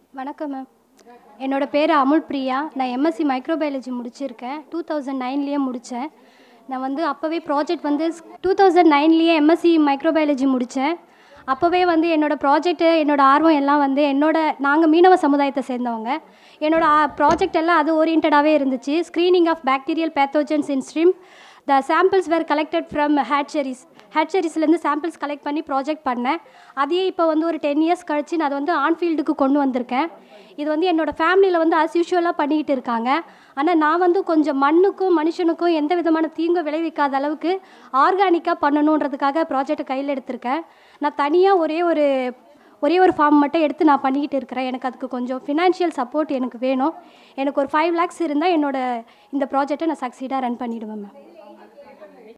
வணக்கம் மேம். என்னோட பேர் Amulpriya. நான் எம்எஸ்சி மைக்ரோபயாலஜி முடிச்சிருக்கேன். 2009லேயே முடித்தேன். நான் வந்து அப்போவே ப்ராஜெக்ட் வந்து 2009லேயே எம்எஸ்சி மைக்ரோபயாலஜி முடித்தேன். அப்போவே வந்து என்னோடய ப்ராஜெக்ட்டு ஆர்வம் எல்லாம் வந்து நாங்கள் மீனவ சமுதாயத்தை சேர்ந்தவங்க. ப்ராஜெக்ட் எல்லாம் அது ஓரியன்டாகவே இருந்துச்சு. Screening of bacterial pathogens in stream. The samples were collected from ஹேட்சரிஸ்லேருந்து சாம்பிள்ஸ் கலெக்ட் பண்ணி ப்ராஜெக்ட் பண்ணேன். அதையே இப்போ வந்து ஒரு 10 இயர்ஸ் கழிச்சு நான் அதை வந்து ஆன்ஃபீல்டுக்கு கொண்டு வந்திருக்கேன். இது வந்து என்னோடய ஃபேமிலியில் வந்து ஆஸ் யூஷுவலாக பண்ணிக்கிட்டு இருக்காங்க. ஆனால் நான் வந்து கொஞ்சம் மண்ணுக்கும் மனுஷனுக்கும் எந்த விதமான தீங்கும் விளைவிக்காத அளவுக்கு ஆர்கானிக்காக பண்ணணுன்றதுக்காக ப்ராஜெக்டை கையில் எடுத்திருக்கேன். நான் தனியாக ஒரே ஒரு ஃபார்ம் மட்டும் எடுத்து நான் பண்ணிக்கிட்டு இருக்கிறேன். எனக்கு அதுக்கு கொஞ்சம் ஃபினான்ஷியல் சப்போர்ட் எனக்கு வேணும். எனக்கு ஒரு 5 lakhs இருந்தால் இந்த ப்ராஜெக்டை நான் சக்சீடாக ரன் பண்ணிவிடுவேன் மேம்.